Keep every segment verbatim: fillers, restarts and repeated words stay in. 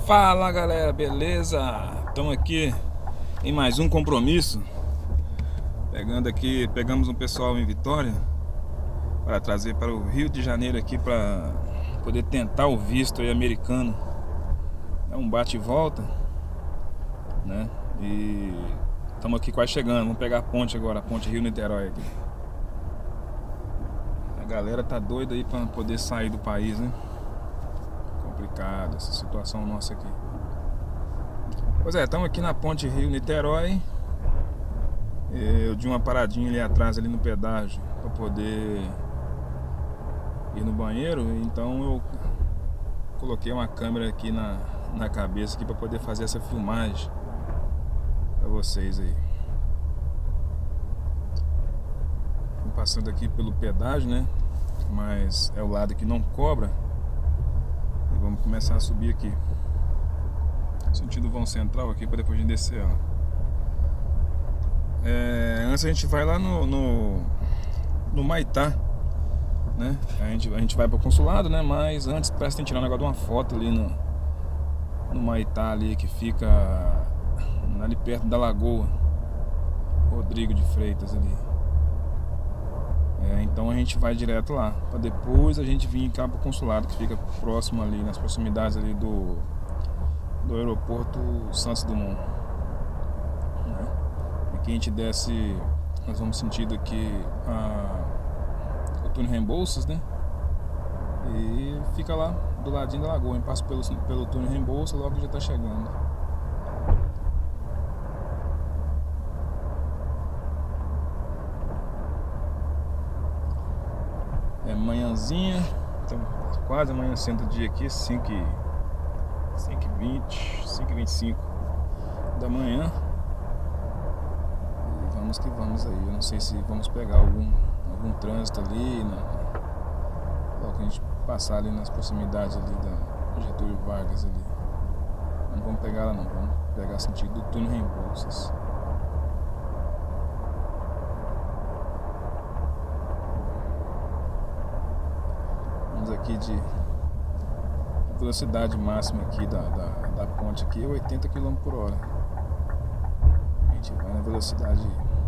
Fala galera, beleza? Estamos aqui em mais um compromisso. Pegando aqui, pegamos um pessoal em Vitória para trazer para o Rio de Janeiro aqui para poder tentar o visto aí americano. É um bate e volta, né? E estamos aqui quase chegando. Vamos pegar a ponte agora, a ponte Rio-Niterói aqui. A galera tá doida aí para poder sair do país, né? Complicado essa situação nossa aqui. Pois é, estamos aqui na ponte Rio-Niterói. Eu dei uma paradinha ali atrás, ali no pedágio, para poder ir no banheiro. Então eu coloquei uma câmera aqui na, na cabeça aqui para poder fazer essa filmagem para vocês aí. Tô passando aqui pelo pedágio, né? Mas é o lado que não cobra. E vamos começar a subir aqui, sentido vão central aqui, para depois a gente descer, ó. É, antes a gente vai lá no, no, no Maitá, né? A gente, a gente vai pro consulado, né? Mas antes parece que tem que tirar um negócio de uma foto ali no, no Maitá ali, que fica ali perto da Lagoa Rodrigo de Freitas ali. É, então a gente vai direto lá, para depois a gente vir cá pro consulado, que fica próximo ali, nas proximidades ali do, do aeroporto Santos Dumont, né? Aqui a gente desce, nós vamos sentido aqui a, o túnel Rebouças, né? E fica lá do ladinho da lagoa. A gente passa pelo, pelo túnel Rebouças, logo já tá chegando. É manhãzinha, então quase amanhecendo o dia aqui, cinco e vinte, cinco e vinte e cinco da manhã. E vamos que vamos aí. Eu não sei se vamos pegar algum, algum trânsito ali, né? Logo que a gente passar ali nas proximidades ali da Getúlio Vargas ali. Não vamos pegar lá não, vamos pegar sentido do túnel Rebouças. Vamos aqui de velocidade máxima aqui da, da, da ponte aqui é oitenta quilômetros por hora. A gente vai na velocidade.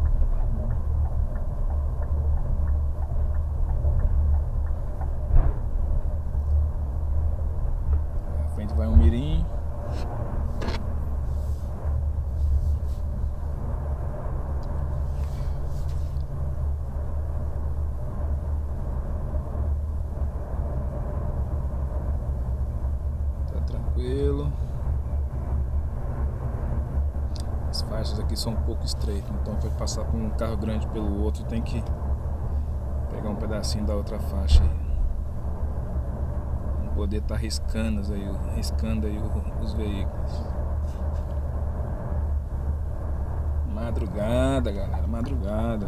À frente vai um mirim. Tranquilo. As faixas aqui são um pouco estreitas, então para passar por um carro grande pelo outro tem que pegar um pedacinho da outra faixa aí. Não poder estar tá riscando aí, riscando aí os veículos. Madrugada, galera, madrugada.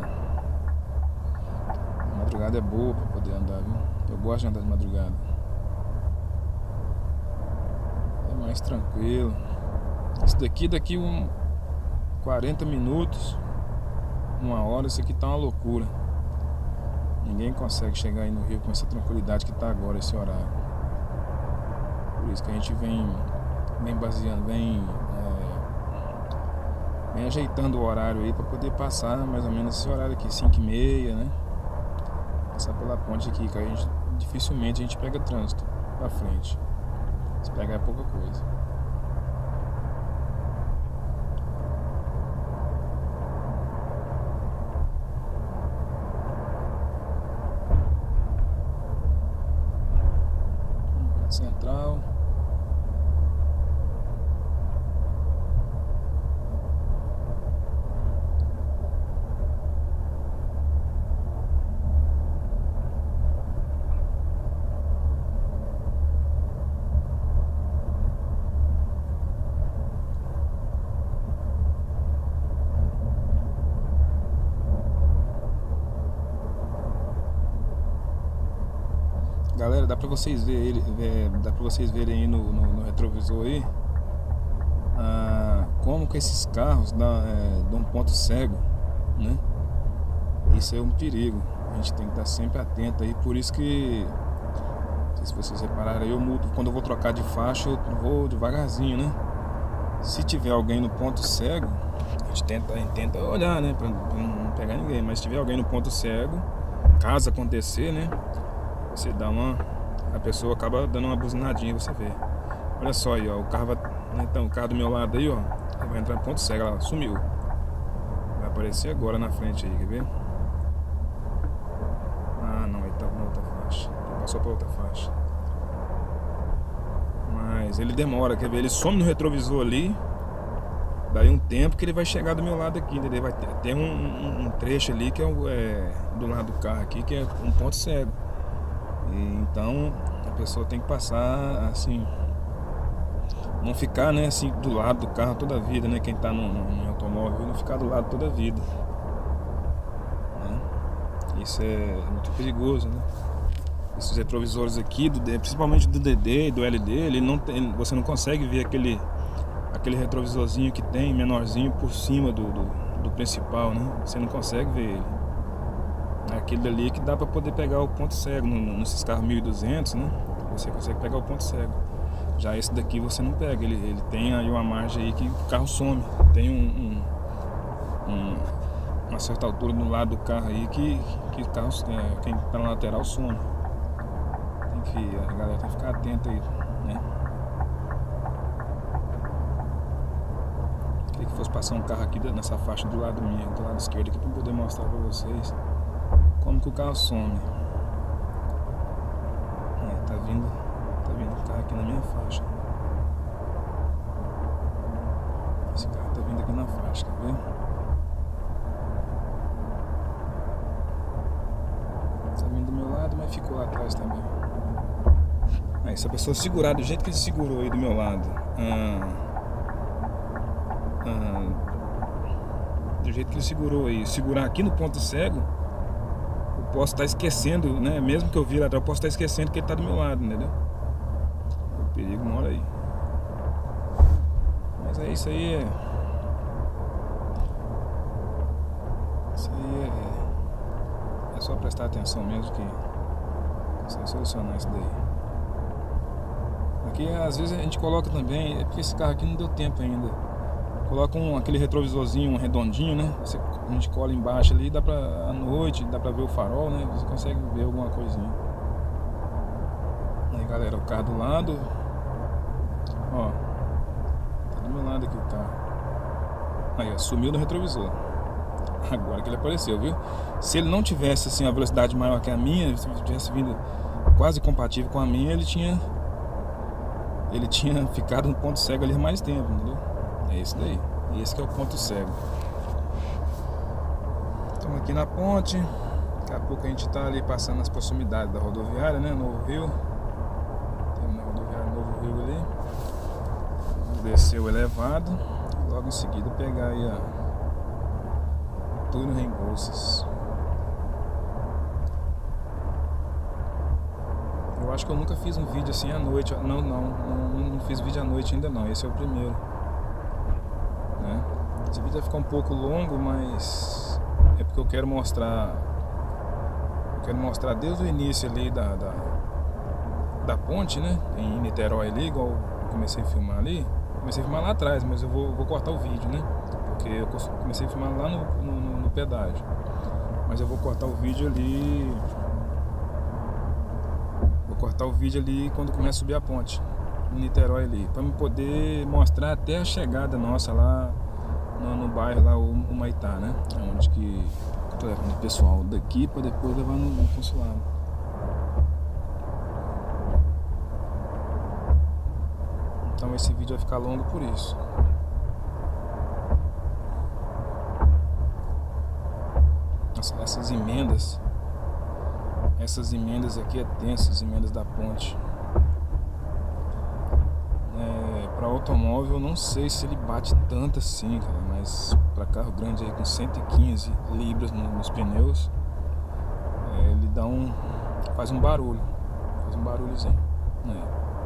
A madrugada é boa para poder andar, viu? Eu gosto de andar de madrugada. Mais tranquilo. Isso daqui, daqui um quarenta minutos, uma hora, isso aqui tá uma loucura. Ninguém consegue chegar aí no Rio com essa tranquilidade que tá agora, esse horário. Por isso que a gente vem, vem baseando, vem, é, vem ajeitando o horário aí para poder passar mais ou menos esse horário aqui, cinco e meia, né? Passar pela ponte aqui, que a gente dificilmente a gente pega trânsito pra frente. Se pegar é pouca coisa. Central. Galera, dá pra vocês verem ele, é, dá pra vocês verem aí no, no, no retrovisor aí, ah, como que esses carros dá, é, dão um ponto cego, né? Isso é um perigo. A gente tem que estar sempre atento aí, por isso que sei se vocês repararam aí, eu mudo. Quando eu vou trocar de faixa, eu vou devagarzinho, né? Se tiver alguém no ponto cego, a gente tenta, a gente tenta olhar, né? Pra, pra não pegar ninguém. Mas se tiver alguém no ponto cego, caso acontecer, né? Você dá uma... A pessoa acaba dando uma buzinadinha, você vê. Olha só aí, ó. O carro vai... Então, o carro do meu lado aí, ó. Ele vai entrar no ponto cego, ela sumiu. Vai aparecer agora na frente aí, quer ver? Ah, não, ele tava na outra faixa. Ele passou pra outra faixa. Mas ele demora, quer ver? Ele some no retrovisor ali. Daí um tempo que ele vai chegar do meu lado aqui, entendeu? Vai ter, tem um, um, um trecho ali que é, o, é do lado do carro aqui, que é um ponto cego. E, então a pessoa tem que passar assim, não ficar, né, assim do lado do carro toda a vida, né? Quem tá no, no, no automóvel, não ficar do lado toda a vida, né? Isso é muito perigoso, né? Esses retrovisores aqui, do, principalmente do D D e do L D, ele não tem, você não consegue ver aquele aquele retrovisorzinho que tem, menorzinho, por cima do, do, do principal, né? Você não consegue ver ele. É aquele ali que dá para poder pegar o ponto cego. No, no, nesses carros mil e duzentos, né? Você consegue pegar o ponto cego. Já esse daqui você não pega. Ele, ele tem aí uma margem aí que o carro some. Tem um, um, um uma certa altura do lado do carro aí que, que o carro, é, quem tá na lateral some. Tem que, a galera tem que ficar atenta aí, né? Queria que fosse passar um carro aqui nessa faixa do lado minha, do lado esquerdo aqui, para poder mostrar para vocês como que o carro some. É, tá vindo, tá vindo o carro aqui na minha faixa. Esse carro tá vindo aqui na faixa, quer ver? Tá vindo do meu lado, mas ficou lá atrás também. Aí, se a pessoa segurar do jeito que ele segurou aí do meu lado, ah, ah, do jeito que ele segurou aí, segurar aqui no ponto cego, eu posso estar esquecendo, né? Mesmo que eu vire atrás, eu posso estar esquecendo que ele tá do meu lado, entendeu? O perigo mora aí. Mas é isso aí, é... Isso aí é... É só prestar atenção mesmo que você vai solucionar isso daí. Aqui às vezes a gente coloca também, é porque esse carro aqui não deu tempo ainda. Coloca um, aquele retrovisorzinho um redondinho, né? Você, a gente cola embaixo ali, dá pra, à noite, dá pra ver o farol, né? Você consegue ver alguma coisinha. Aí galera, o carro do lado. Ó, tá do meu lado aqui o carro. Aí ó, sumiu no retrovisor. Agora que ele apareceu, viu? Se ele não tivesse assim uma velocidade maior que a minha, se ele tivesse vindo quase compatível com a minha, ele tinha Ele tinha ficado no ponto cego ali mais tempo, entendeu? É esse daí. E esse que é o ponto cego. Estamos aqui na ponte. Daqui a pouco a gente está ali passando nas proximidades da rodoviária, né? Novo Rio. Tem na rodoviária Novo Rio ali. Vamos descer o elevado. E logo em seguida pegar aí a Túnel Rebouças. Eu acho que eu nunca fiz um vídeo assim à noite. Não, não, não, não fiz vídeo à noite ainda não. Esse é o primeiro, né? Esse vídeo vai ficar um pouco longo, mas é porque eu quero mostrar. Eu quero mostrar desde o início ali da, da, da ponte, né? Em Niterói ali, igual eu comecei a filmar ali. Comecei a filmar lá atrás, mas eu vou, vou cortar o vídeo, né? Porque eu comecei a filmar lá no, no, no pedágio. Mas eu vou cortar o vídeo ali. Vou cortar o vídeo ali quando começa a subir a ponte em Niterói ali, para me poder mostrar até a chegada nossa lá no, no bairro lá, o, o Maitá, né? Onde que eu tô levando o pessoal daqui para depois levar no, no consulado. Então esse vídeo vai ficar longo por isso. Nossa, essas emendas Essas emendas aqui é tenso, as emendas da ponte. É, para automóvel eu não sei se ele bate tanto assim, cara, mas para carro grande aí com cento e quinze libras nos pneus, é, ele dá um, faz um barulho, faz um barulhozinho, né?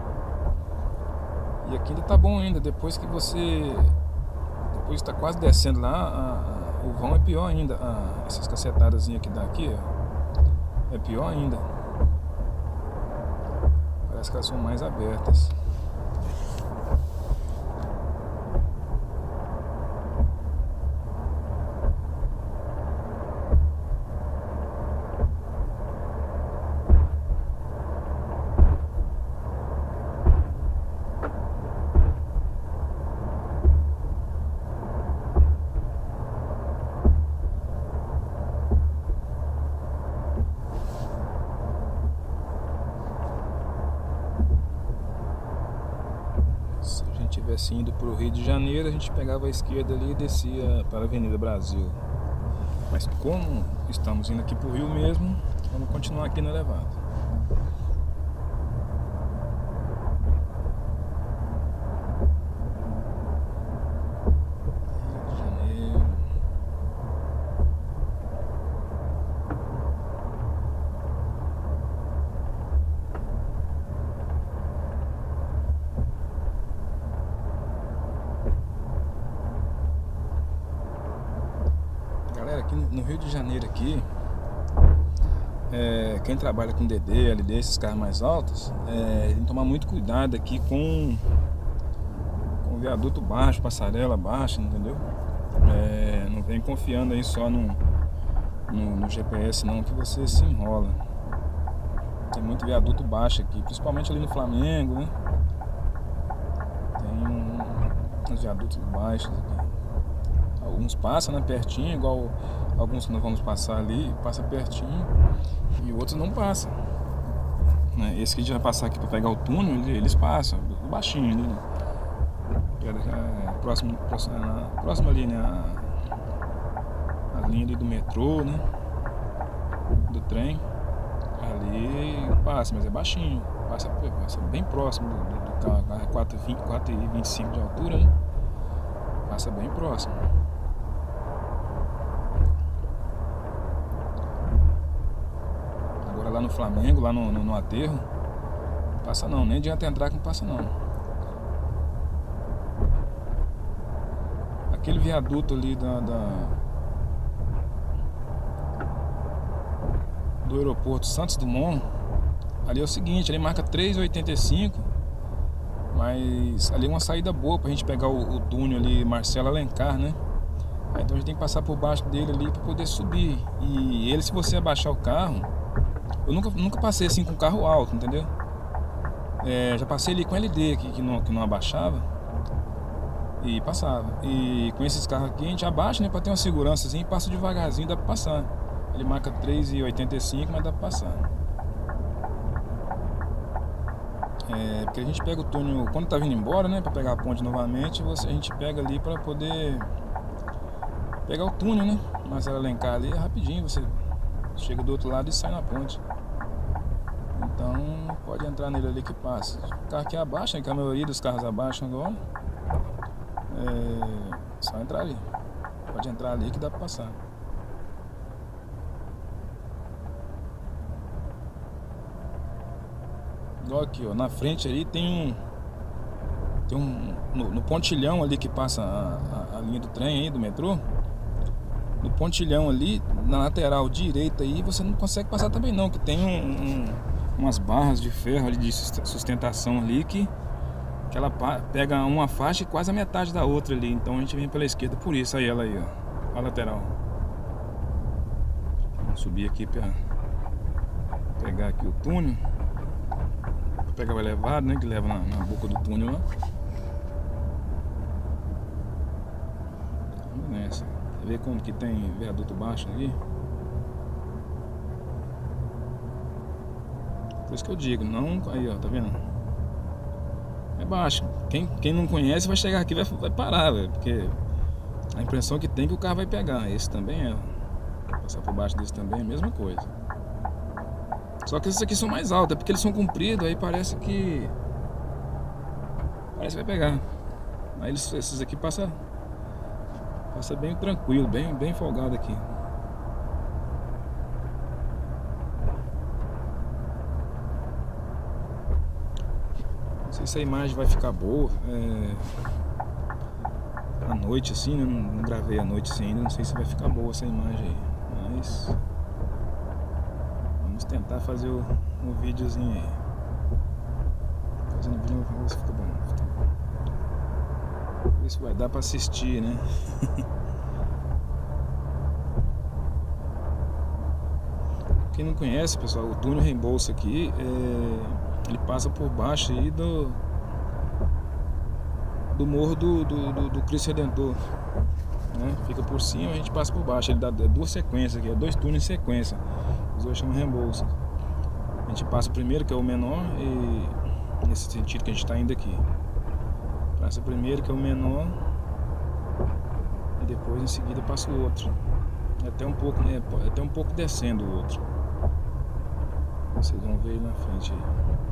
E aqui ainda tá bom ainda, depois que você, depois está quase descendo lá, a, a, o vão é pior ainda, a, essas cacetadazinhas que dá aqui, ó. É pior ainda. Parece que elas são mais abertas. Se a gente tivesse indo para o Rio de Janeiro, a gente pegava a esquerda ali e descia para a Avenida Brasil. Mas como estamos indo aqui para o Rio mesmo, vamos continuar aqui no elevado. Rio de Janeiro. Galera, aqui no Rio de Janeiro aqui, é, quem trabalha com D D, L D, esses carros mais altos, é, tem que tomar muito cuidado aqui com, com o viaduto baixo, passarela baixa, entendeu? É, não vem confiando aí só no, no, no G P S não, que você se enrola. Tem muito viaduto baixo aqui, principalmente ali no Flamengo, né? Tem um, uns viadutos baixos aqui. Alguns passam, né, pertinho, igual alguns que nós vamos passar ali, passa pertinho, e outros não passam, né? Esse que a gente vai passar aqui para pegar o túnel, eles passam baixinho ali, né? É, próximo, próximo, próximo ali, né, a, a linha ali do metrô, né, do trem, ali passa, mas é baixinho, passa, passa bem próximo do, do, do carro, quatro e vinte e cinco de altura, né? Passa bem próximo. Agora lá no Flamengo, lá no, no, no aterro, não passa não, nem adianta entrar que não passa não. Aquele viaduto ali da, da do aeroporto Santos Dumont, ali é o seguinte, ele marca três e oitenta e cinco, mas ali é uma saída boa pra gente pegar o, o túnel ali, Marcelo Alencar, né? Então a gente tem que passar por baixo dele ali pra poder subir. E ele, se você abaixar o carro, eu nunca, nunca passei assim com carro alto, entendeu? É, já passei ali com L D que, que, não, que não abaixava e passava. E com esses carros aqui a gente abaixa, né, pra ter uma segurança assim, e passa devagarzinho, dá pra passar. Ele marca três e oitenta e cinco, mas dá pra passar. É, porque a gente pega o túnel quando tá vindo embora, né, pra pegar a ponte novamente, você, a gente pega ali pra poder pegar o túnel, né, Marcelo Alencar ali, é rapidinho, você chega do outro lado e sai na ponte. Então pode entrar nele ali que passa. O carro que abaixa, que a maioria dos carros abaixam agora, é só entrar ali. Pode entrar ali que dá pra passar. Igual aqui, ó, na frente ali tem um tem um no, no pontilhão ali que passa a, a, a linha do trem aí, do metrô. No pontilhão ali, na lateral direita aí, você não consegue passar também não, que tem um, um, umas barras de ferro ali de sustentação ali que, que ela pega uma faixa e quase a metade da outra ali. Então a gente vem pela esquerda, por isso aí ela aí, ó, a lateral. Vamos subir aqui para pegar aqui o túnel, pra pegar o elevado, né, que leva na, na boca do túnel lá. Vamos nessa. Ver como que tem viaduto baixo ali. Por isso que eu digo, não. Aí, ó, tá vendo? É baixo. Quem, quem não conhece vai chegar aqui e vai, vai parar, velho. Porque a impressão que tem é que o carro vai pegar. Esse também é. Passar por baixo desse também é a mesma coisa. Só que esses aqui são mais altos, é porque eles são compridos, aí parece que. Parece que vai pegar. Aí eles, esses aqui passam. Passa bem tranquilo, bem, bem folgado aqui. Não sei se a imagem vai ficar boa. É... À noite assim, né? Não, não gravei à noite assim ainda. Não sei se vai ficar boa essa imagem aí. Mas vamos tentar fazer o, o videozinho aí. fazendo vídeo, vamos ver se fica bom. Vamos ver se vai dar pra assistir, né? Quem não conhece, pessoal, o túnel reembolso aqui, é, ele passa por baixo aí do do morro do, do, do, do Cristo Redentor, né? Fica por cima, a gente passa por baixo. Ele dá duas sequências aqui, é dois túneis em sequência. Os dois chamam reembolso. A gente passa o primeiro, que é o menor, e nesse sentido que a gente está indo aqui. Passa o primeiro, que é o menor, e depois em seguida passa o outro. É até um pouco, né? É até um pouco descendo o outro. Vocês vão ver aí na frente aí.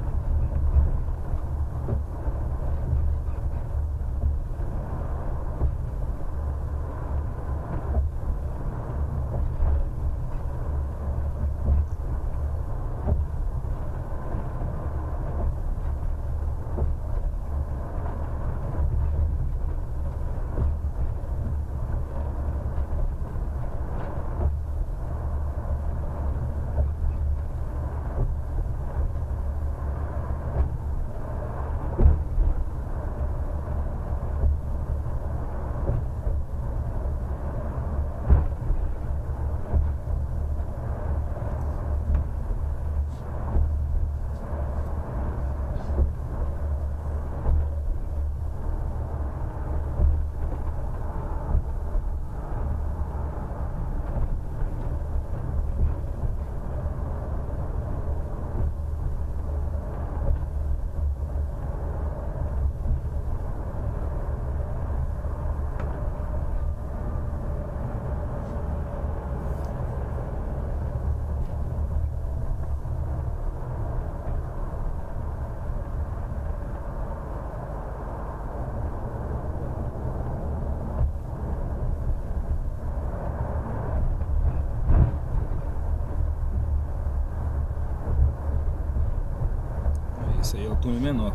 Esse aí é o túnel menor.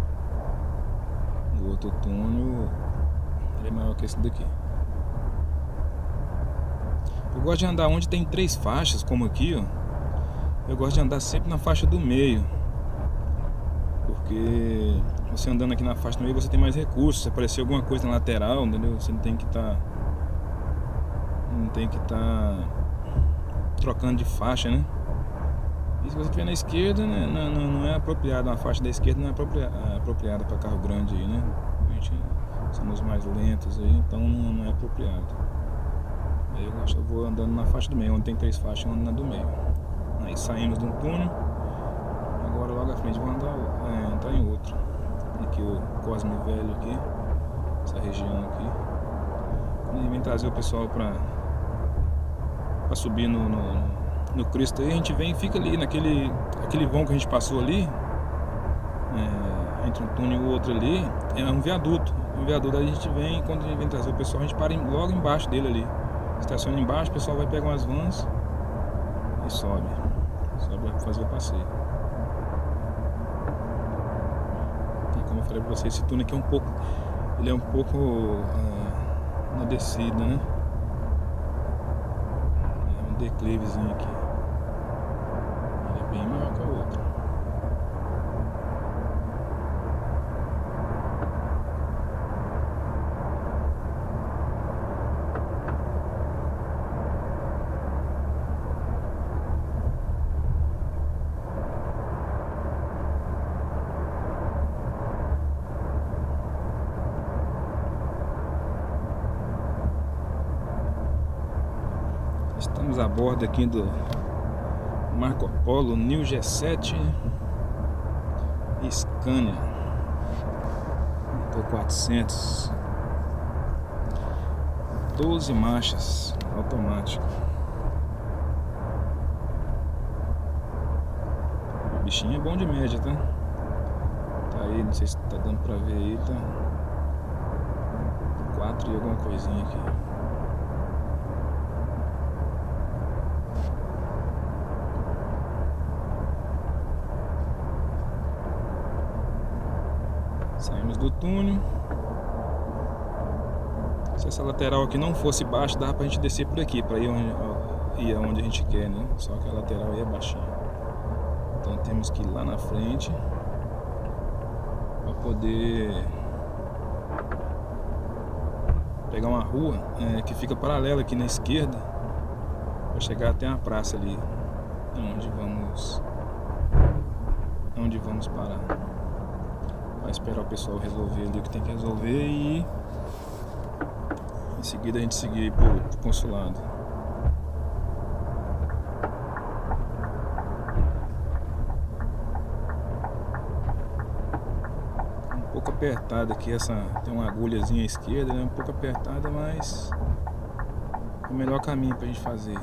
O outro túnel ele é maior que esse daqui. Eu gosto de andar onde tem três faixas, como aqui, ó. Eu gosto de andar sempre na faixa do meio, porque você andando aqui na faixa do meio você tem mais recursos. Se aparecer alguma coisa na lateral, entendeu? Você não tem que estar, tá, não tem que estar tá trocando de faixa, né? E se você estiver na esquerda, né, não, não, não é apropriado, uma faixa da esquerda não é apropriada, apropriada para carro grande aí, né? A gente somos mais lentos aí, então não, não é apropriado. Aí eu acho que eu vou andando na faixa do meio, onde tem três faixas, eu ando na do meio. Aí saímos de um túnel, agora logo à frente vou andar, é, entrar em outro. Aqui o Cosme Velho aqui, essa região aqui. Quando a gente vem trazer o pessoal para para subir no, no no Cristo aí, a gente vem e fica ali naquele aquele vão que a gente passou ali, é, entre um túnel e o outro ali, é um viaduto. Um viaduto, aí a gente vem, quando a gente vem trazer o pessoal, a gente para logo embaixo dele ali. Estaciona embaixo, o pessoal vai pegar umas vans e sobe. Sobe para fazer o passeio. E como eu falei para vocês, esse túnel aqui é um pouco, ele é um pouco uh, na descida, né? É um declivezinho aqui. Ele é bem maior que o outro. Estamos a bordo aqui do Marco Polo Neo G sete Scania motor quatrocentos, doze marchas, automático. O bichinho é bom de média, tá? Tá aí, não sei se tá dando pra ver aí, tá? quatro e alguma coisinha aqui. Saímos do túnel. Se essa lateral aqui não fosse baixa, dava pra gente descer por aqui, pra ir onde, ir aonde a gente quer, né? Só que a lateral aí é baixinha. Então temos que ir lá na frente poder pegar uma rua é, que fica paralela aqui na esquerda para chegar até a praça ali, onde vamos onde vamos parar. Vai esperar o pessoal resolver ali o que tem que resolver e em seguida a gente seguir pro, pro consulado. Um pouco apertada aqui, essa tem uma agulhazinha à esquerda, né? Um pouco apertada, mas é o melhor caminho pra gente fazer.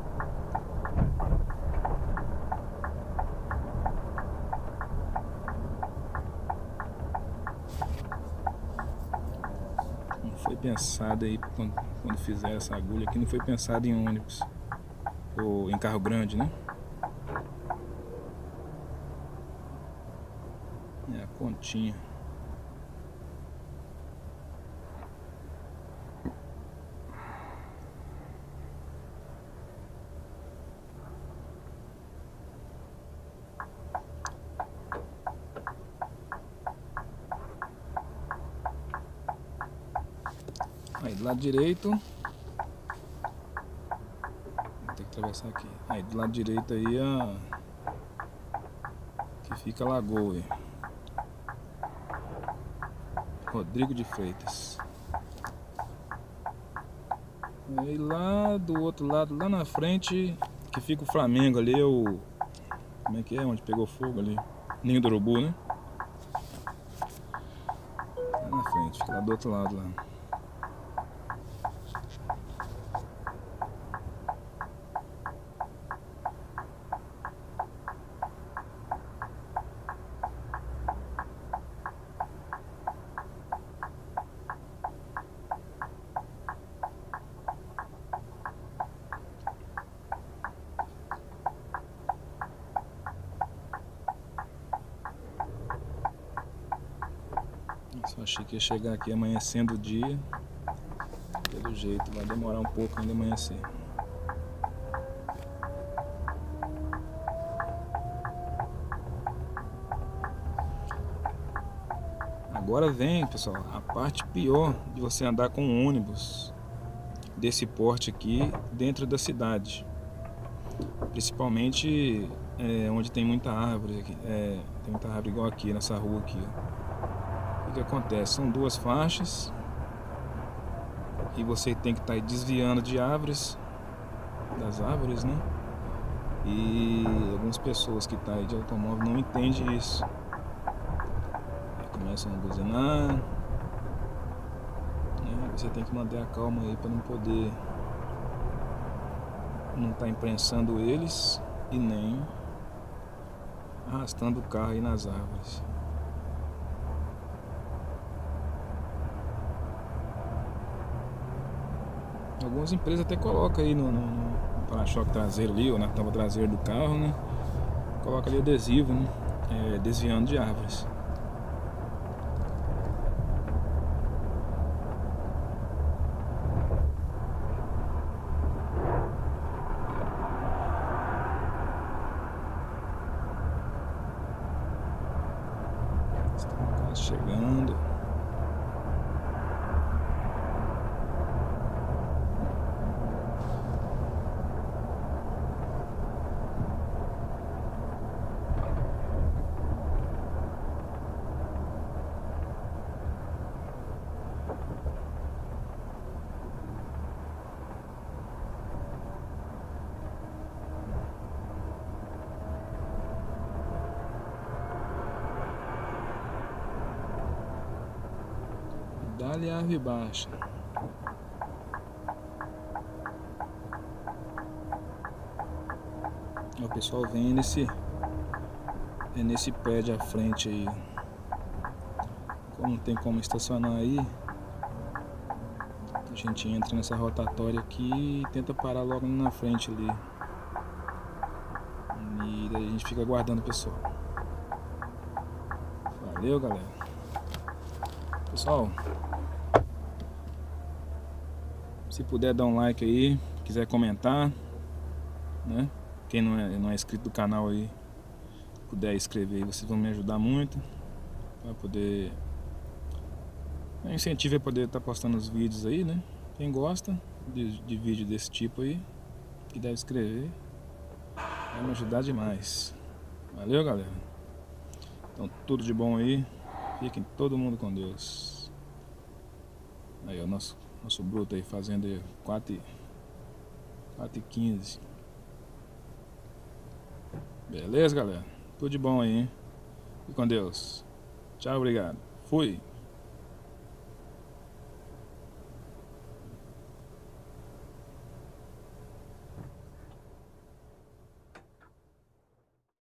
Foi pensado aí quando, quando fizeram essa agulha aqui, não foi pensado em ônibus ou em carro grande, né? É a pontinha. Aí do lado direito, vou ter que atravessar aqui. Aí do lado direito aí a que fica a lagoa aí. Rodrigo de Freitas. Aí lá do outro lado, lá na frente, que fica o Flamengo ali, é o como é que é, onde pegou fogo ali, Ninho do Urubu, né? Lá na frente, fica lá do outro lado lá. Só achei que ia chegar aqui amanhecendo o dia. Pelo jeito, vai demorar um pouco ainda amanhecer. Agora vem, pessoal, a parte pior de você andar com um ônibus desse porte aqui dentro da cidade. Principalmente é, onde tem muita árvore. Aqui, é, tem muita árvore igual aqui, nessa rua aqui. O que acontece? São duas faixas e você tem que estar desviando de árvores, das árvores, né? E algumas pessoas que estão aí de automóvel não entendem isso. Aí começam a buzinar, né? Você tem que manter a calma aí para não poder não estar imprensando eles e nem arrastando o carro aí nas árvores. Algumas empresas até colocam aí no, no, no para-choque traseiro ali, ou na tampa traseira do carro, né? Coloca ali adesivo, né? É, desviando de árvores. Estamos quase chegando. Dá-lhe a árvore baixa. O pessoal vem nesse é nesse prédio à frente aí. Como não tem como estacionar aí, a gente entra nessa rotatória aqui e tenta parar logo na frente ali. E daí a gente fica aguardando o pessoal. Valeu, galera. Pessoal, se puder dar um like aí, quiser comentar, né? Quem não é, não é inscrito do canal aí, puder inscrever aí, vocês vão me ajudar muito. Pra poder... É incentivo a poder estar tá postando os vídeos aí, né? Quem gosta de, de vídeo desse tipo aí, que deve escrever, vai me ajudar demais. Valeu, galera. Então tudo de bom aí. Fiquem todo mundo com Deus. Aí o nosso, nosso bruto aí fazendo aí quatro e quinze. Beleza, galera? Tudo de bom aí, hein? Fique com Deus. Tchau, obrigado. Fui.